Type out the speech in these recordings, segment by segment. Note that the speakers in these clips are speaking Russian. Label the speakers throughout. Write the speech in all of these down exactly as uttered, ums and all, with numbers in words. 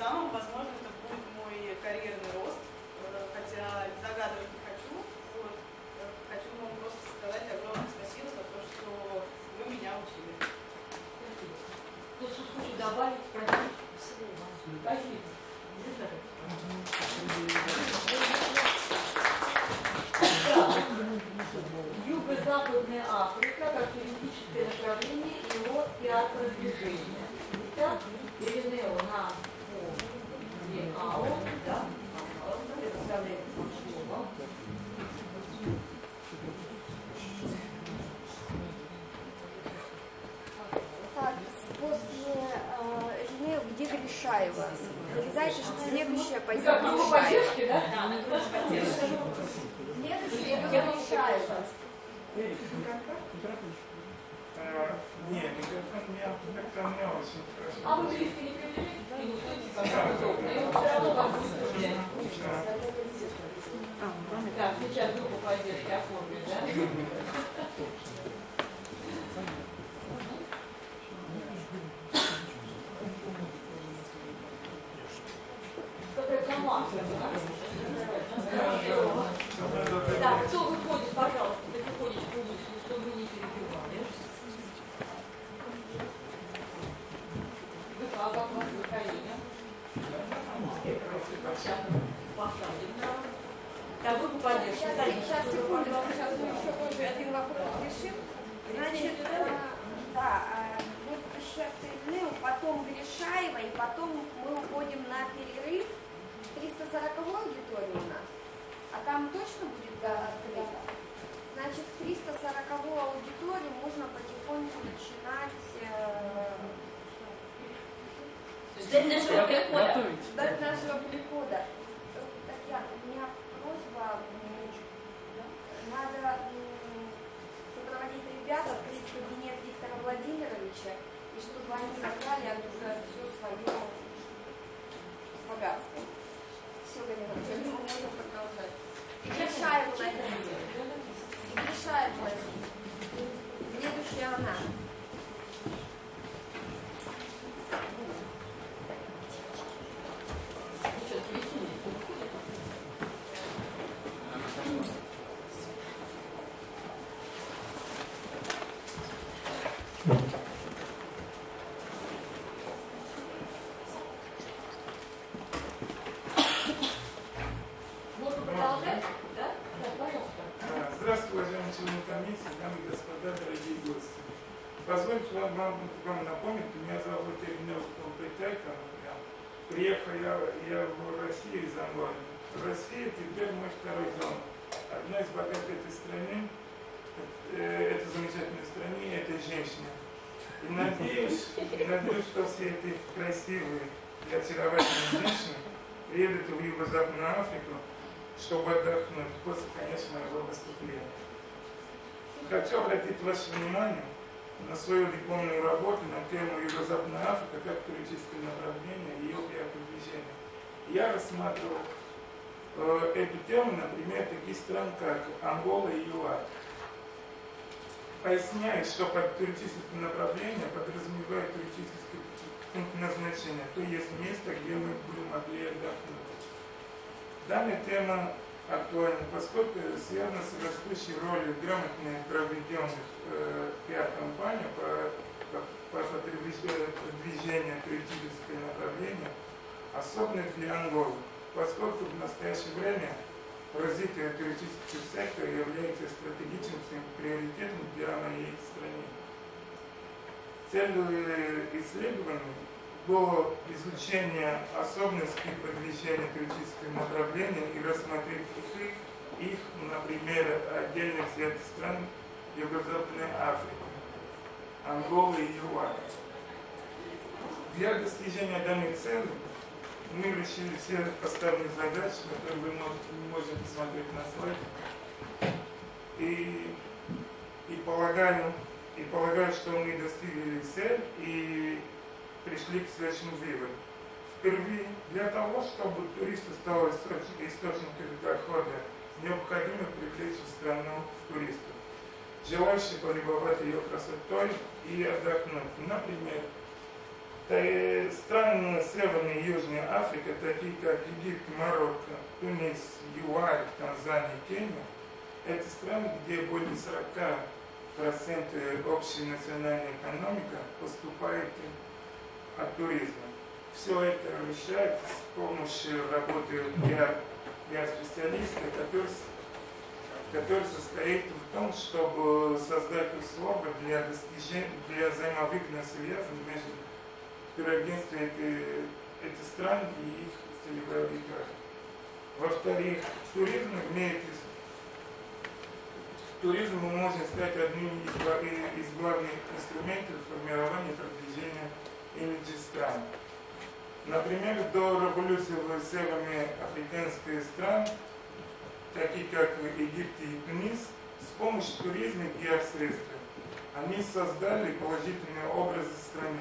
Speaker 1: самым, возможно, это будет мой карьерный рост, хотя загадывать не хочу. Вот. Хочу вам просто сказать огромное спасибо за то, что вы меня учили.
Speaker 2: Кто-то хочет добавить, спросить? Спасибо. Юго-Западная Африка как юридическое направление его театродвижения. Итак, Иринео на АО, да, представляется слово.
Speaker 3: Так, после э, Иринео, где Гришаева? Вырезайте, что следующая пойдет Гришаева.
Speaker 2: Поддержки, да?
Speaker 1: Да, на группу поддержки.
Speaker 3: Следующая идет Гришаева.
Speaker 4: Нет, микрофон меня как-то не очень хорошо.
Speaker 2: А вы близко не приближаетесь? Все равно вам будет. Так, сейчас группу поддержки оформить, да? Какая команда, да? Так, кто выходит, пожалуйста, ты выходишь в публику, чтобы вы не перебивали. А как у вас настроение? Сейчас посадим. Так, группу поддержки.
Speaker 3: Сейчас, секунду, сейчас мы еще тоже один вопрос решим. Значит, э, да, э, вот сейчас Иринео, потом Гришаева, и потом мы уходим на перерыв. триста сороковой аудитории у нас, а там точно будет открыто. Значит, в триста сороковой аудитории можно потихоньку начинать э,
Speaker 2: ждать нашего прихода.
Speaker 3: ждать нашего прихода. Татьяна, у меня просьба, надо сопроводить ребят, открыть кабинет Виктора Владимировича, и чтобы они забрали оттуда все свое богатство. Все, Галина, мы можем продолжать. Гришаева возьмите. Гришаева возьмите. Следующая она.
Speaker 4: Здравствуйте, уважаемые члены комиссии, дамы и господа, дорогие гости. Позвольте вам, вам, вам напомнить, меня зовут Иринео Компетека. Приехал я, я в Россию из Анголы. Россия теперь мой второй дом. Одна из богатых этой страны, этой замечательной стране, этой женщины. И надеюсь, и надеюсь, что все эти красивые и очаровательные женщины приедут в Юго-Западную Африку, чтобы отдохнуть после, конечно, моего выступления. Хочу обратить ваше внимание на свою дипломную работу на тему Юго-Западная Африка как туристическое направление и ее продвижение. Я рассматривал э, эту тему на примере таких стран, как Ангола и ЮАР. Поясняю, что под туристическим направлением подразумевает туристический пункт назначения, то есть место, где мы бы могли отдохнуть. Данная тема актуальна, поскольку связана с растущей ролью грамотно проведенных э, пиар-компаний по, по, по продвижению туристического направления, особенно для Анголы, поскольку в настоящее время развитие туристического сектора является стратегическим приоритетом для моей страны. Целью исследований было изучение особенностей продвижения туристического направления и рассмотреть их, их на примере отдельных взятых стран Юго-Западной Африки, Анголы и ЮАР. Для достижения данных целей мы решили все поставленные задачи, которые вы можете посмотреть на слайде. И, и, полагаю, и полагаю, что мы достигли цель и пришли к следующему выводу. Впервые, для того, чтобы туристу стал источником дохода, необходимо привлечь в страну туристов, желающих полюбовать ее красотой и отдохнуть. Например, Страны Северной и Южной Африки, такие как Египет, Марокко, Тунис, ЮАР, Танзания, Кения, это страны, где более сорока процентов общей национальной экономики поступает от туризма. Все это решается с помощью работы пиар-специалиста, который, который состоит в том, чтобы создать условия для достижения, для взаимовыгодной связи между турагентствами этих стран и их целевой аудиторией. Во-вторых, туризм имеет туризм может стать одним из главных инструментов формирования продвижения имиджа стран. Например, до революции в северноафриканских стран, такие как Египет и Тунис, с помощью туризма и пиар-средств они создали положительный образ страны.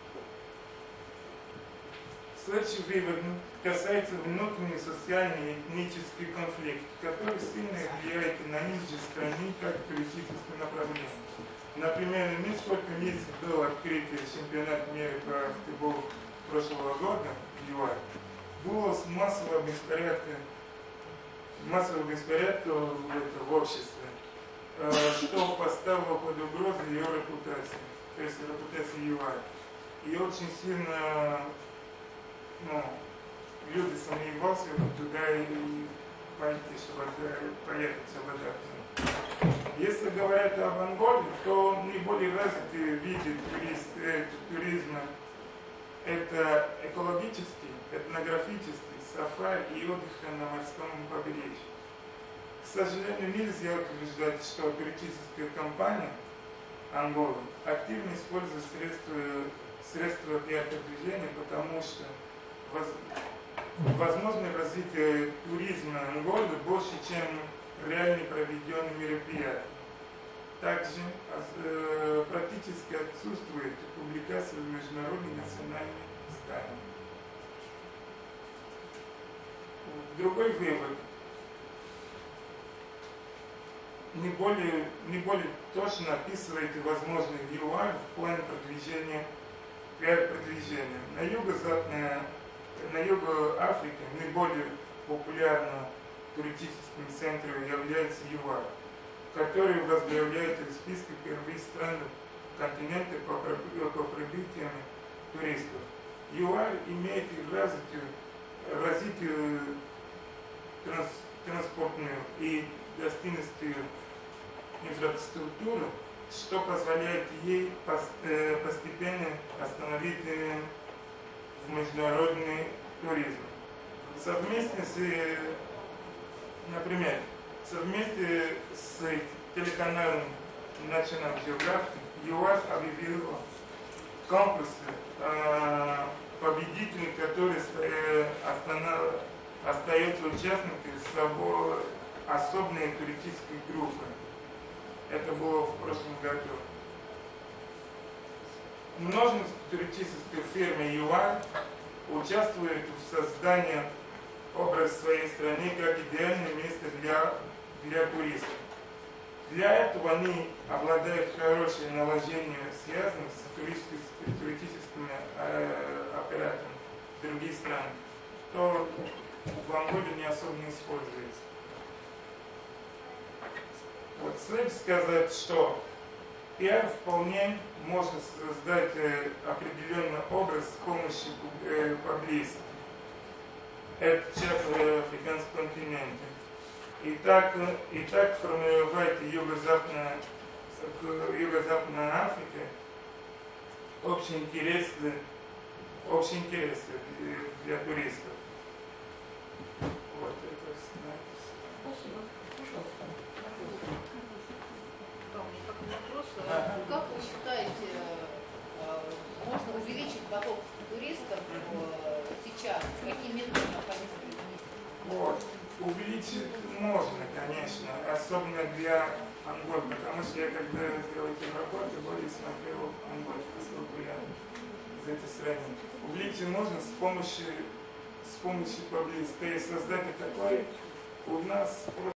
Speaker 4: Следующий вывод касается внутренней социальной и этнической конфликта, который сильно влияет на имидж страны как туристическое направление. Например, несколько месяцев до открытия чемпионата мира по футболу прошлого года в ЮАР было массовое беспорядка, массовое беспорядка в, это, в обществе, э, что поставило под угрозу ее репутацию, то есть репутацию ЮАР. И очень сильно ну, люди сомневались туда и пойти, чтобы поехать в это. Если говорят об Анголе, то наиболее развитые виды турист, э, туризма это экологический, этнографический, сафари и отдых на морском побережье. К сожалению, нельзя утверждать, что туристическая компания Анголы активно использует средства, средства для продвижения, потому что воз, возможно развитие туризма Анголы больше, чем реально проведенные мероприятия. Также э, практически отсутствует публикация в международной национальной стане. Другой вывод. Не более, не более точно описывает возможный ЮАР в плане продвижения, продвижения. На юго-западной, на юго Африке наиболее популярным туристическим центром является ЮАР, который возглавляет в списке первых стран континента по, по прибытиям туристов. ЮАР имеет развитую, развитую транс, транспортную и гостиничную инфраструктуру, что позволяет ей постепенно остановить в международный туризм. Совместно с, например, совместно с телеканалом National Geographic ЮАР объявил конкурс э, победителей, который э, остается участниками с собой особной туристической группы. Это было в прошлом году. Множество туристических фирм ЮАР участвуют в создании образа своей страны как идеальное место для, для туристов. Для этого они обладают хорошим наложением, связанным с туристическими, туристическими э, операторами других стран, то в Анголе не особо не используется. Вот следует сказать, что пиар вполне можно создать э, определенный образ с помощью э, поблизости. Это часто в африканском континенте. И так, и так формировать юго-западная, юго-западная Африка общий интерес, общий интерес для туристов. Вот это
Speaker 2: Спасибо. Пожалуйста.
Speaker 5: Да, у меня такой вопрос. Как вы считаете, можно увеличить поток туристов сейчас? Какие методы необходимо применить?
Speaker 4: Вот. Увеличить можно, конечно, особенно для Анголы, потому что я когда сделал эти работы, более смотрел Анголу, поскольку я из этой страны. Увеличить можно с помощью, с помощью поблизости. То есть создать такой у нас